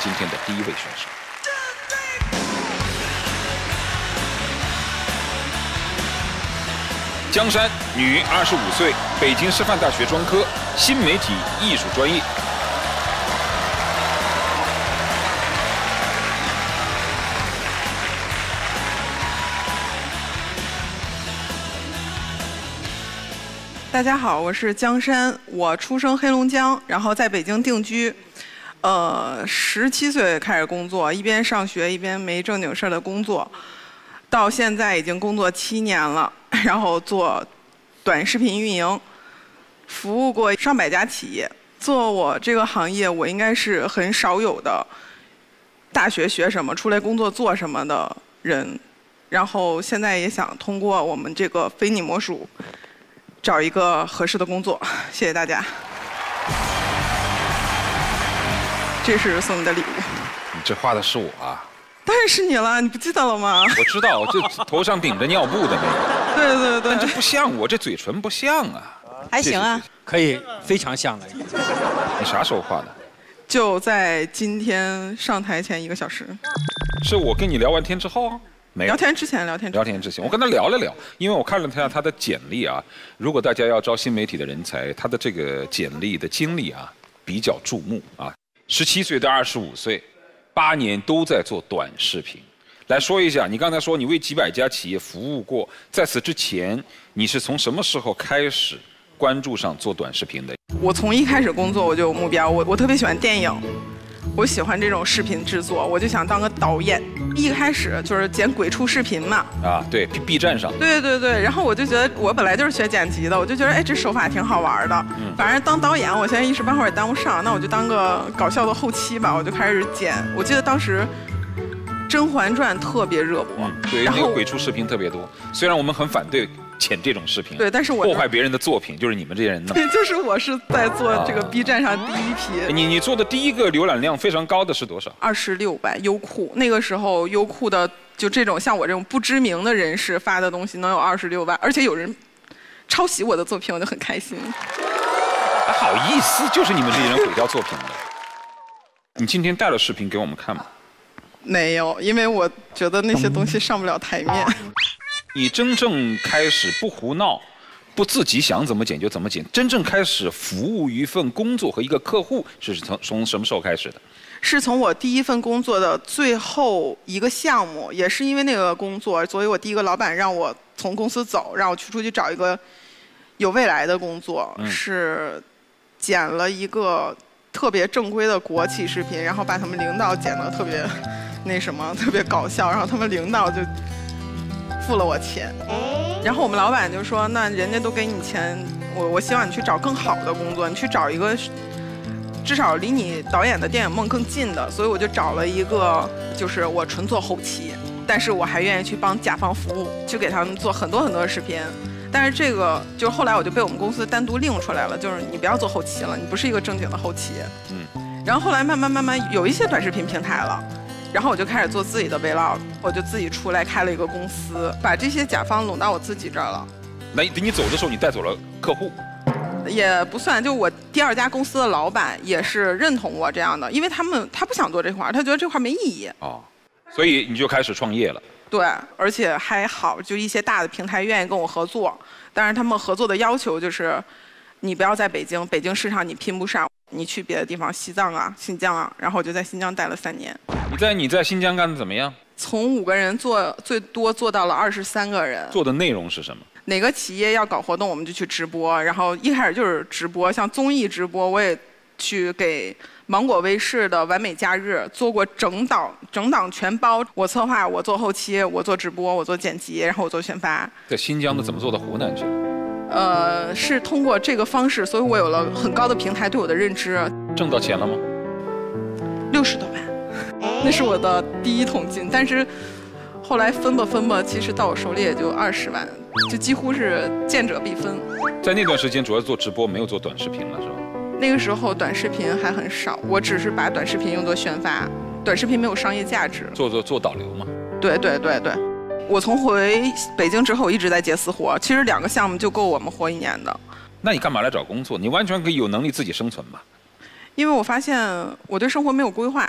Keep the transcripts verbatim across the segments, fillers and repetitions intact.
今天的第一位选手。江山，女，二十五岁，北京师范大学专科新媒体艺术专业。 大家好，我是江山，我出生黑龙江，然后在北京定居。呃，十七岁开始工作，一边上学一边没正经事儿的工作，到现在已经工作七年了。然后做短视频运营，服务过上百家企业。做我这个行业，我应该是很少有的大学学什么出来工作做什么的人。然后现在也想通过我们这个非你莫属，找一个合适的工作。谢谢大家。这是送你的礼物。 你这画的是我啊？ 当然是你了，你不记得了吗？ 我知道，就头上顶着尿布的那个。 对对对。 但这不像我，这嘴唇不像啊。 还行啊，可以，非常像了。 你啥时候画的？ 就在今天上台前一个小时。 是我跟你聊完天之后啊？没有。 聊天之前，聊天之前。 聊天之前，我跟他聊了聊，因为我看了他他的简历啊。如果大家要招新媒体的人才，他的这个简历的经历啊，比较注目啊。十七岁到二十五岁。八年都在做短视频，来说一下，你刚才说你为几百家企业服务过，在此之前，你是从什么时候开始关注上做短视频的？ 我从一开始工作我就有目标，我我特别喜欢电影，我喜欢这种视频制作，我就想当个导演。一开始就是剪鬼畜视频嘛。 啊，对 ，B B 站上。 对对对，然后我就觉得我本来就是学剪辑的，我就觉得哎这手法挺好玩的。嗯。反正当导演，我现在一时半会儿也当不上，那我就当个搞笑的后期吧，我就开始剪。我记得当时《甄嬛传》特别热播， 嗯、对，那个鬼畜视频特别多。虽然我们很反对剪这种视频， 对，但是我破坏别人的作品，就是你们这些人弄。 对，就是我是在做这个 B 站上第一批。 啊、你你做的第一个浏览量非常高的是多少？ 二十六万，优酷那个时候优酷的就这种像我这种不知名的人士发的东西能有二十六万，而且有人抄袭我的作品，我就很开心。 还好意思，就是你们这些人毁掉作品的。你今天带了视频给我们看吗？ 没有，因为我觉得那些东西上不了台面。 你真正开始不胡闹，不自己想怎么剪就怎么剪，真正开始服务于一份工作和一个客户，是从从什么时候开始的？ 是从我第一份工作的最后一个项目，也是因为那个工作，所以我第一个老板让我从公司走，让我去出去找一个有未来的工作，嗯、是剪了一个特别正规的国企视频，然后把他们领导剪得特别那什么，特别搞笑，然后他们领导就付了我钱，然后我们老板就说，那人家都给你钱，我我希望你去找更好的工作，你去找一个至少离你导演的电影梦更近的，所以我就找了一个，就是我纯做后期，但是我还愿意去帮甲方服务，去给他们做很多很多的视频。但是这个就后来我就被我们公司单独拎出来了，就是你不要做后期了，你不是一个正经的后期。嗯。然后后来慢慢慢慢有一些短视频平台了，然后我就开始做自己的 vlog， 我就自己出来开了一个公司，把这些甲方拢到我自己这儿了。 那等你走的时候，你带走了客户？ 也不算，就我第二家公司的老板也是认同我这样的，因为他们他不想做这块儿，他觉得这块儿没意义。 哦，所以你就开始创业了。 对，而且还好，就一些大的平台愿意跟我合作，但是他们合作的要求就是，你不要在北京，北京市场你拼不上，你去别的地方，西藏啊、新疆啊，然后我就在新疆待了三年。 你在你在新疆干的怎么样？ 从五个人做最多做到了二十三个人。 做的内容是什么？ 哪个企业要搞活动，我们就去直播。然后一开始就是直播，像综艺直播，我也去给芒果卫视的《完美假日》做过整档整档全包。我策划，我做后期，我做直播，我做剪辑，然后我做宣发。 在新疆的怎么做到湖南去？ 呃，是通过这个方式，所以我有了很高的平台对我的认知。 挣到钱了吗？ 六十多万，那是我的第一桶金，但是后来分吧分吧，其实到我手里也就二十万。就几乎是见者必分。 在那段时间主要做直播，没有做短视频了，是吧？ 那个时候短视频还很少，我只是把短视频用作宣发，短视频没有商业价值。 做做做导流嘛。 对对对对，我从回北京之后一直在接私活，其实两个项目就够我们活一年的。 那你干嘛来找工作？你完全可以有能力自己生存嘛。 因为我发现我对生活没有规划。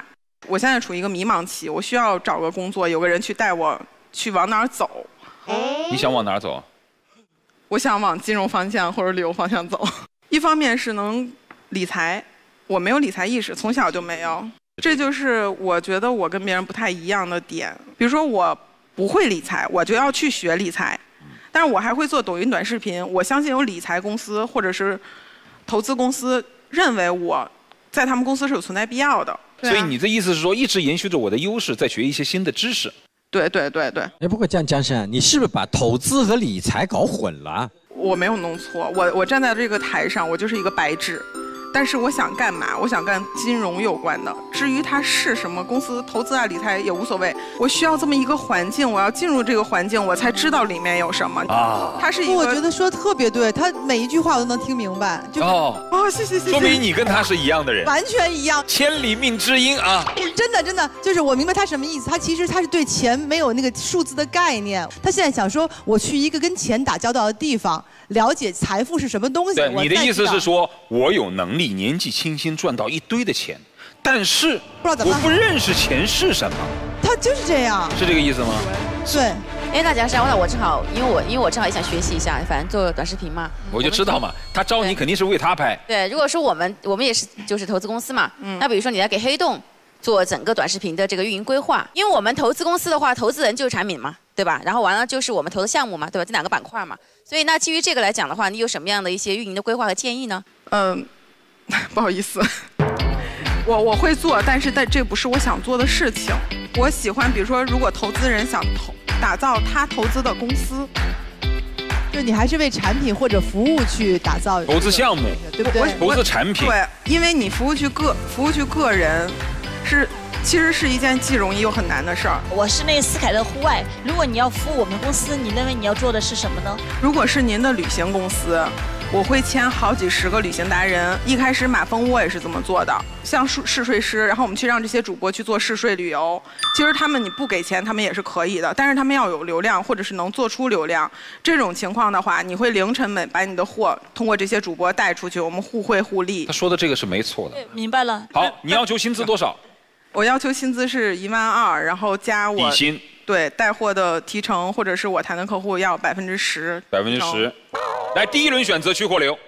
我现在处于一个迷茫期，我需要找个工作，有个人去带我去往哪儿走。 你想往哪儿走？ 我想往金融方向或者旅游方向走。一方面是能理财，我没有理财意识，从小就没有。这就是我觉得我跟别人不太一样的点。比如说我不会理财，我就要去学理财。但是我还会做抖音短视频。我相信有理财公司或者是投资公司认为我在他们公司是有存在必要的。 所以你的意思是说，一直延续着我的优势，在学一些新的知识。 对对对对。 哎，不过江江生，你是不是把投资和理财搞混了？ 我没有弄错，我我站在这个台上，我就是一个白纸。但是我想干嘛？我想干金融有关的。至于它是什么公司、投资啊、理财也无所谓。我需要这么一个环境，我要进入这个环境，我才知道里面有什么啊。它是一个， 我觉得说特别对，他每一句话我都能听明白。就哦哦，谢谢谢谢。 说明你跟他是一样的人， 完全一样， 千里命知音啊！ 真的真的，就是我明白他什么意思。他其实他是对钱没有那个数字的概念，他现在想说，我去一个跟钱打交道的地方，了解财富是什么东西。 对，你的意思是说，我有能力年纪轻轻赚到一堆的钱，但是不知道怎么我不认识钱是什么。 他就是这样， 是这个意思吗？ 对。 哎，那江山，那我正好，因为我因为我正好也想学习一下，反正做短视频嘛。 我就知道嘛，他招你肯定是为他拍。 对，如果说我们我们也是就是投资公司嘛，嗯，那比如说你来给黑洞做整个短视频的这个运营规划，因为我们投资公司的话，投资人就是产品嘛，对吧？然后完了就是我们投的项目嘛，对吧？这两个板块嘛。所以那基于这个来讲的话，你有什么样的一些运营的规划和建议呢？ 嗯，不好意思，我我会做，但是但这不是我想做的事情。我喜欢，比如说，如果投资人想投打造他投资的公司， 就你还是为产品或者服务去打造投资项目， 对不对？ 投资产品。 对，因为你服务去个服务去个人，是其实是一件既容易又很难的事儿。 我是那个斯凯勒户外，如果你要服务我们公司，你认为你要做的是什么呢？ 如果是您的旅行公司，我会签好几十个旅行达人。一开始马蜂窝也是这么做的，像试试睡师，然后我们去让这些主播去做试睡旅游。其实他们你不给钱，他们也是可以的，但是他们要有流量，或者是能做出流量。这种情况的话，你会零成本把你的货通过这些主播带出去，我们互惠互利。 他说的这个是没错的。 明白了。 好，你要求薪资多少？ 我要求薪资是一万二，然后加我底薪。 对，带货的提成或者是我谈的客户要百分之十。 百分之十。来，第一轮选择去或留。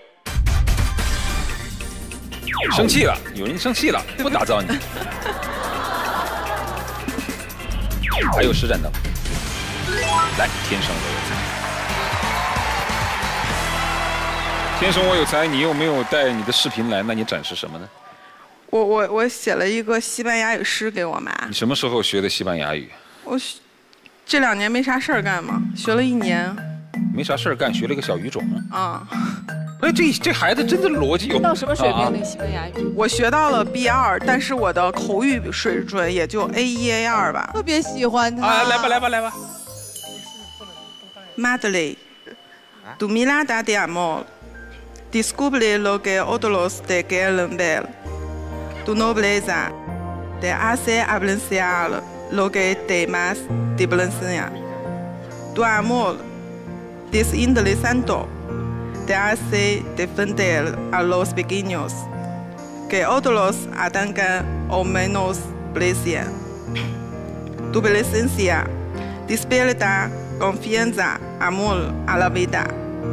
生气了，有人生气了，不打造你。还有实战灯。来，天生我有才。天生我有才，你又没有带你的视频来，那你展示什么呢？ 我我我写了一个西班牙语诗给我妈。 你什么时候学的西班牙语？ 我这两年没啥事儿干嘛，学了一年。 没啥事儿干，学了个小语种啊。 啊。 哎，这这孩子真的逻辑有。 到什么水平？那个西班牙语？ 我学到了 B 二，但是我的口语水准也就 A 一 A 二吧。 特别喜欢他。 啊，来吧来吧来吧。 Madre, tu mirada de amor, descubre lo que otros te quieren ver. Tu nobleza te hace apreciar lo que demás te aprecian. Tu amor desinteresado te hace defender a los pequeños que otros atacan o menosprecian. Tu presencia despierta confianza, amor a la vida.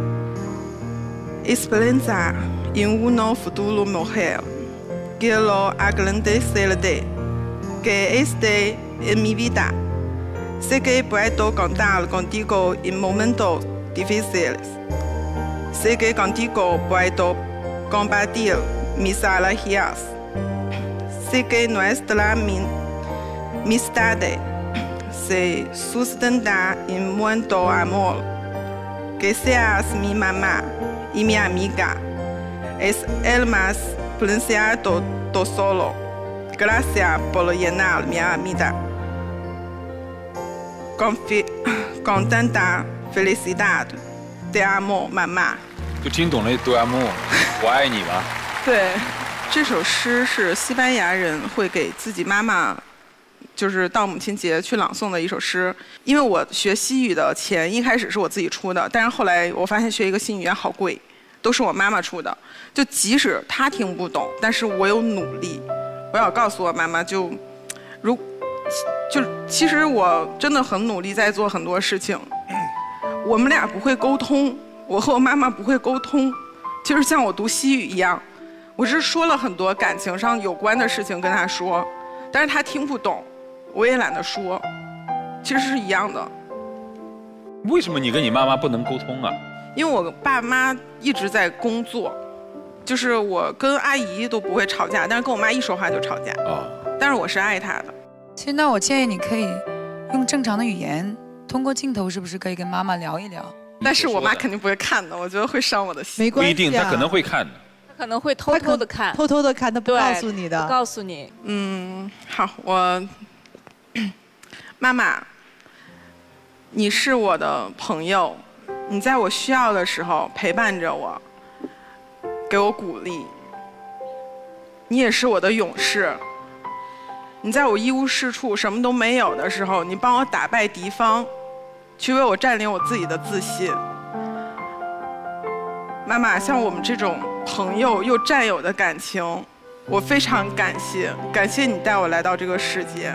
Esperanza en una futura mujer. Quiero agradecerte que esté en mi vida. Sé que puedo contar contigo en momentos difíciles. Sé que contigo puedo compartir mis alegrías. Sé que nuestra amistad se sustenta en mucho amor. Que seas mi mamá y mi amiga. Es el más preciado tesoro. Gracias por llenar mi vida. Con, con tanta felicidad. Te amo, 妈妈。 就听懂了 "te amo"， 我爱你吧。 对，这首诗是西班牙人会给自己妈妈，就是到母亲节去朗诵的一首诗。因为我学西语的钱一开始是我自己出的，但是后来我发现学一个新语言好贵，都是我妈妈出的。就即使她听不懂，但是我有努力，我要告诉我妈妈就。 如就其实我真的很努力在做很多事情，我们俩不会沟通，我和我妈妈不会沟通，就是像我读西语一样，我是说了很多感情上有关的事情跟她说，但是她听不懂，我也懒得说，其实是一样的。 为什么你跟你妈妈不能沟通啊？ 因为我爸妈一直在工作，就是我跟阿姨都不会吵架，但是跟我妈一说话就吵架。哦。但是我是爱她的。 其实那我建议你可以用正常的语言，通过镜头是不是可以跟妈妈聊一聊？ 但是我妈肯定不会看的，我觉得会伤我的心。 没关系、啊， 不一定，她可能会看的。 她可能会偷偷的看， 偷偷的看，她不告诉你的。 不告诉你。 嗯，好，我妈妈，你是我的朋友。你在我需要的时候陪伴着我，给我鼓励。你也是我的勇士。你在我一无是处、什么都没有的时候，你帮我打败敌方，去为我占领我自己的自信。妈妈，像我们这种朋友又战友的感情，我非常感谢，感谢你带我来到这个世界。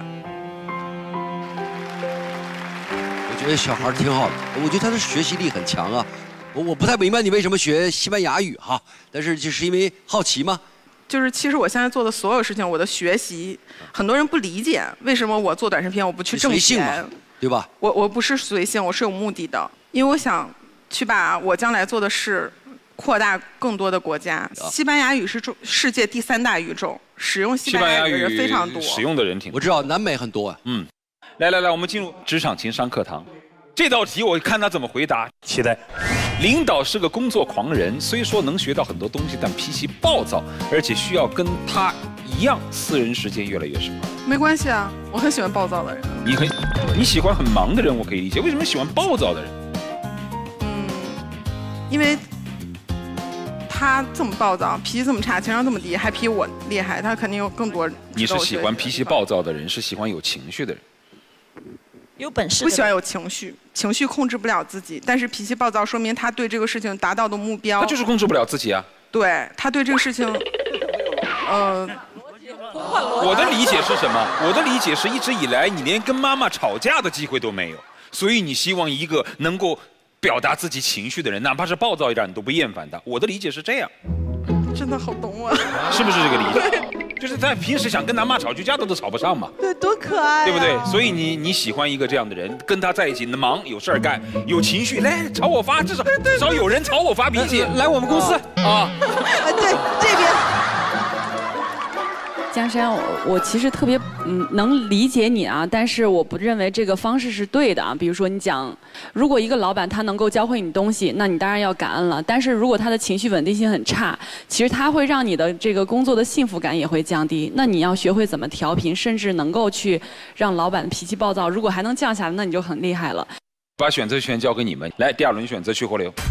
我觉得小孩挺好的，我觉得他的学习力很强啊。我我不太明白你为什么学西班牙语哈，但是就是因为好奇吗？ 就是其实我现在做的所有事情，我的学习，很多人不理解为什么我做短视频我不去挣钱， 对吧？ 我我不是随性，我是有目的的，因为我想去把我将来做的事扩大更多的国家。西班牙语是中世界第三大语种，使用西班牙语的人非常多， 使用的人挺多。 我知道南美很多啊。 嗯。来来来，我们进入职场情商课堂。这道题我看他怎么回答，期待。领导是个工作狂人，虽说能学到很多东西，但脾气暴躁，而且需要跟他一样，私人时间越来越少。 没关系啊，我很喜欢暴躁的人。 你很你喜欢很忙的人，我可以理解。为什么喜欢暴躁的人？ 嗯，因为他这么暴躁，脾气这么差，情商这么低，还比我厉害，他肯定有更多。 你是喜欢脾气暴躁的人，是喜欢有情绪的人。 有本事不喜欢有情绪，情绪控制不了自己，但是脾气暴躁，说明他对这个事情达到的目标， 他就是控制不了自己啊。 对，他对这个事情，呃， 我的理解是什么？我的理解是一直以来你连跟妈妈吵架的机会都没有，所以你希望一个能够表达自己情绪的人，哪怕是暴躁一点，你都不厌烦他。我的理解是这样。 真的好懂我。 是不是这个理解？就是在平时想跟他妈吵句架都都吵不上嘛。 对，多可爱、啊， 对不对？所以你你喜欢一个这样的人，跟他在一起，忙有事儿干，有情绪，来朝我发，至少至少有人朝我发脾气。 来我们公司啊。 对，这边。 江山，我我其实特别嗯能理解你啊，但是我不认为这个方式是对的啊。比如说你讲，如果一个老板他能够教会你东西，那你当然要感恩了。但是如果他的情绪稳定性很差，其实他会让你的这个工作的幸福感也会降低。那你要学会怎么调频，甚至能够去让老板脾气暴躁，如果还能降下来，那你就很厉害了。 把选择权交给你们，来，第二轮选择去或留。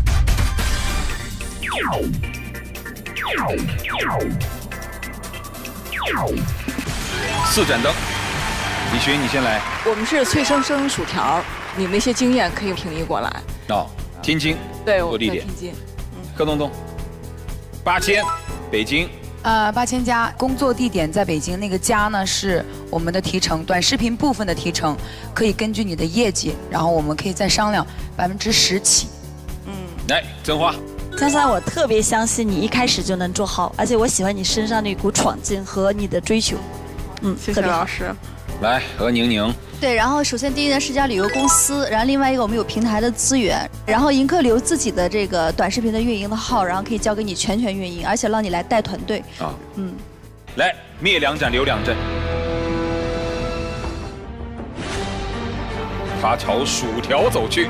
四盏灯，李寻，你先来。 我们是脆生生薯条，你那些经验可以平移过来。 哦，天津。 对，我在天津。 柯东东。八千，北京。 呃，八千家，工作地点在北京，那个家呢是我们的提成，短视频部分的提成可以根据你的业绩，然后我们可以再商量百分之十起。 嗯，来，曾花。 江山，我特别相信你一开始就能做好，而且我喜欢你身上的一股闯劲和你的追求。嗯， 谢谢老师。 来，何宁宁。 对，然后首先第一呢是家旅游公司，然后另外一个我们有平台的资源，然后盈客流自己的这个短视频的运营的号，然后可以交给你全权运营，而且让你来带团队。啊，嗯。 来，灭两盏，留两阵。他朝薯条走去。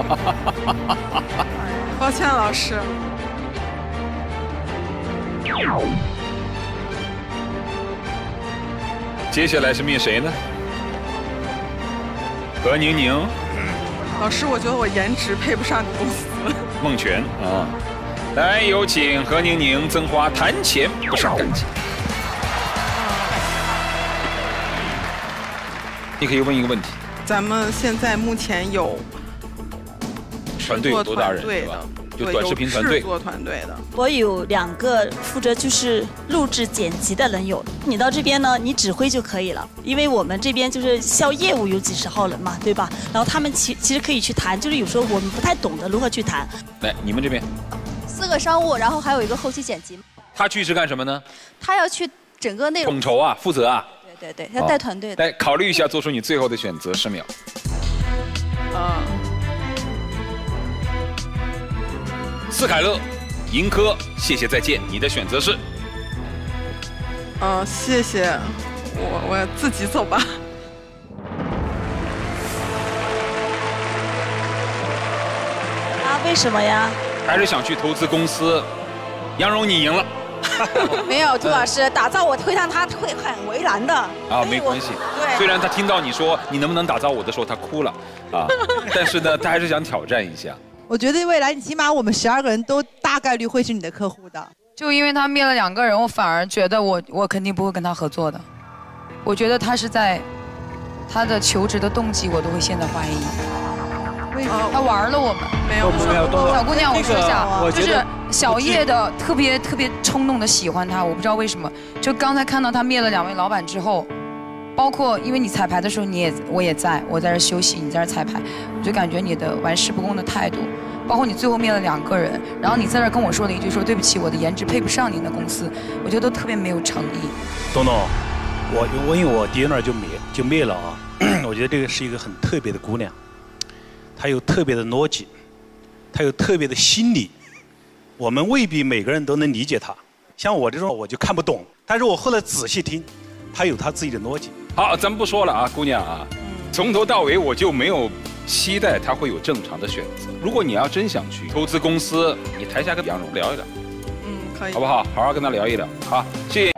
抱歉，老师。 接下来是灭谁呢？何宁宁。 老师，我觉得我颜值配不上你公司。 孟泉啊，来有请何宁宁、曾花谈钱不伤感情。你可以问一个问题。 咱们现在目前有团队有多大人？ 对的， 就短视频团队。 制作团队的。 我有两个负责就是录制剪辑的人有，你到这边呢，你指挥就可以了，因为我们这边就是销业务有几十号人嘛，对吧？然后他们其其实可以去谈，就是有时候我们不太懂得如何去谈。 来，你们这边。 四个商务，然后还有一个后期剪辑。 他去是干什么呢？ 他要去整个内容统筹啊，负责啊。 对对对，要带团队的。 来考虑一下，做出你最后的选择，十秒。 啊。 斯凯勒、盈科，谢谢再见，你的选择是？ 嗯、呃，谢谢，我我自己走吧。 啊，为什么呀？ 还是想去投资公司？杨蓉，你赢了。 没有，朱老师打造我会让他会很为难的。 啊，没关系。 对。 虽然他听到你说你能不能打造我的时候，他哭了，啊，但是呢，他还是想挑战一下。 我觉得未来你起码我们十二个人都大概率会是你的客户的。 就因为他灭了两个人，我反而觉得我我肯定不会跟他合作的。我觉得他是在他的求职的动机，我都会现在怀疑。 为什么？ 他玩了我们。 没有没有。 小姑娘，我说一下， 我就是小叶的特别特别冲动的喜欢他，我不知道为什么。就刚才看到他灭了两位老板之后，包括因为你彩排的时候你也我也在，我在这休息，你在这彩排，我就感觉你的玩世不恭的态度。包括你最后灭了两个人，然后你在这跟我说了一句说对不起，我的颜值配不上您的公司，我觉得都特别没有诚意。 东东，我我因为我爹那儿就灭就灭了啊，我觉得这个是一个很特别的姑娘，她有特别的逻辑，她有特别的心理，我们未必每个人都能理解她。像我这种我就看不懂，但是我后来仔细听，她有她自己的逻辑。 好，咱们不说了啊，姑娘啊，从头到尾我就没有期待他会有正常的选择。如果你要真想去投资公司，你台下跟杨蓉聊一聊， 嗯，可以， 好不好？好好跟他聊一聊。好，谢谢。